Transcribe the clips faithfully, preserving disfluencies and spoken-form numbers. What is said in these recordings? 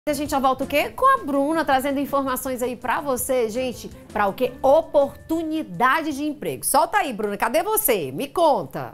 A gente já volta o quê? Com a Bruna, trazendo informações aí pra você, gente, pra o quê? Oportunidade de emprego. Solta aí, Bruna, cadê você? Me conta.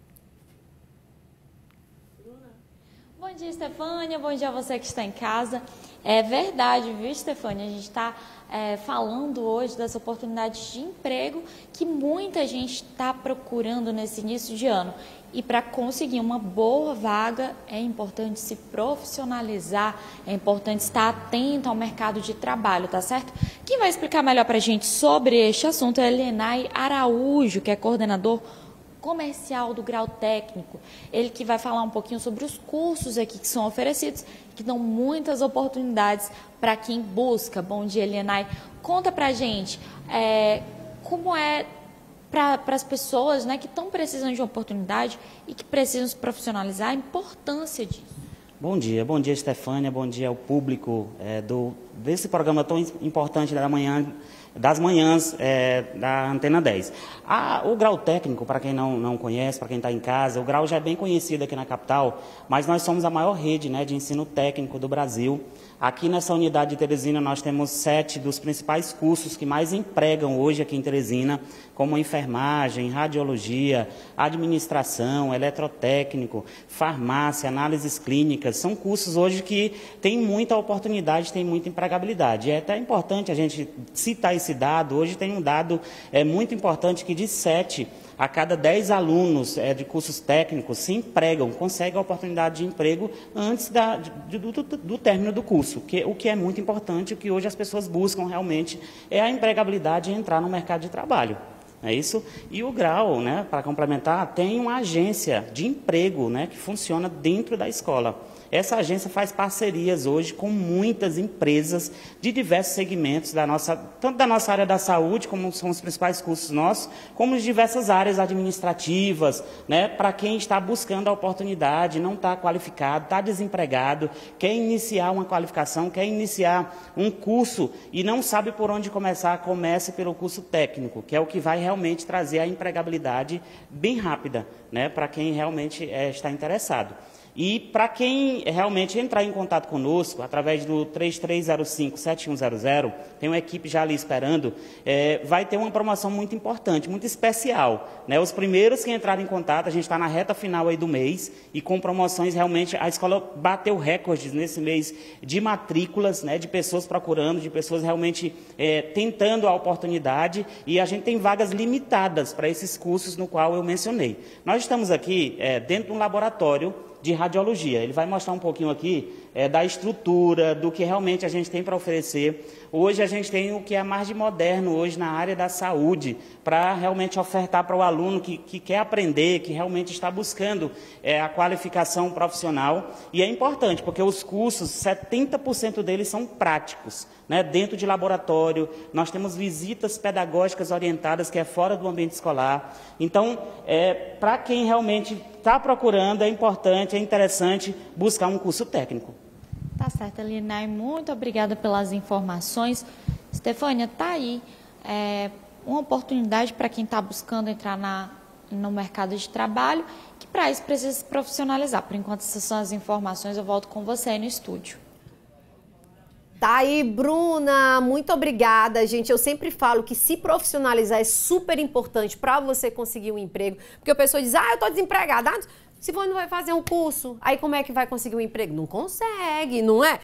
Bom dia, Estefânia. Bom dia a você que está em casa. É verdade, viu, Estefânia? A gente está é, falando hoje das oportunidades de emprego que muita gente está procurando nesse início de ano. E para conseguir uma boa vaga, é importante se profissionalizar, é importante estar atento ao mercado de trabalho, tá certo? Quem vai explicar melhor para a gente sobre este assunto é Elenay Araújo, que é coordenador comercial do Grau Técnico. Ele que vai falar um pouquinho sobre os cursos aqui que são oferecidos, que dão muitas oportunidades para quem busca. Bom dia, Elenay. Conta para a gente é, como é para as pessoas, né, que estão precisando de uma oportunidade e que precisam se profissionalizar, a importância disso. Bom dia, bom dia, Estefânia, bom dia ao público é, do, desse programa tão importante da manhã, das manhãs é, da Antena dez. Ah, o Grau Técnico, para quem não, não conhece, para quem está em casa, o Grau já é bem conhecido aqui na capital, mas nós somos a maior rede, né, de ensino técnico do Brasil. Aqui nessa unidade de Teresina nós temos sete dos principais cursos que mais empregam hoje aqui em Teresina, como enfermagem, radiologia, administração, eletrotécnico, farmácia, análises clínicas. São cursos hoje que têm muita oportunidade, têm muita empregabilidade. É até importante a gente citar esse dado. Hoje tem um dado é, muito importante que de sete a cada dez alunos é, de cursos técnicos se empregam, conseguem a oportunidade de emprego antes da, de, do, do, do término do curso, que, o que é muito importante, o que hoje as pessoas buscam realmente é a empregabilidade e entrar no mercado de trabalho. É isso? E o Grau, né, para complementar, tem uma agência de emprego, né, que funciona dentro da escola. Essa agência faz parcerias hoje com muitas empresas de diversos segmentos, da nossa, tanto da nossa área da saúde, como são os principais cursos nossos, como de diversas áreas administrativas, né, para quem está buscando a oportunidade, não está qualificado, está desempregado, quer iniciar uma qualificação, quer iniciar um curso e não sabe por onde começar, comece pelo curso técnico, que é o que vai realmente trazer a empregabilidade bem rápida, né, para quem realmente é, está interessado. E para quem realmente entrar em contato conosco, através do três três zero cinco, sete um zero zero, tem uma equipe já ali esperando, é, vai ter uma promoção muito importante, muito especial. Né? Os primeiros que entrarem em contato, a gente está na reta final aí do mês, e com promoções realmente, a escola bateu recordes nesse mês de matrículas, né, de pessoas procurando, de pessoas realmente é, tentando a oportunidade, e a gente tem vagas limitadas para esses cursos no qual eu mencionei. Nós estamos aqui é, dentro de um laboratório de radiologia. Ele vai mostrar um pouquinho aqui é, da estrutura, do que realmente a gente tem para oferecer. Hoje a gente tem o que é mais de moderno hoje na área da saúde, para realmente ofertar para o aluno que, que quer aprender, que realmente está buscando é, a qualificação profissional. E é importante, porque os cursos, setenta por cento deles são práticos, né, dentro de laboratório. Nós temos visitas pedagógicas orientadas, que é fora do ambiente escolar. Então, é, para quem realmente está procurando, é importante, é interessante buscar um curso técnico. Tá certo, Elenay, muito obrigada pelas informações. Estefânia, tá aí é, uma oportunidade para quem está buscando entrar na, no mercado de trabalho, que para isso precisa se profissionalizar. Por enquanto, essas são as informações, eu volto com você aí no estúdio. Tá aí, Bruna, muito obrigada, gente. Eu sempre falo que se profissionalizar é super importante para você conseguir um emprego, porque a pessoa diz, ah, eu tô desempregada. Ah, se você não vai fazer um curso, aí como é que vai conseguir um emprego? Não consegue, não é?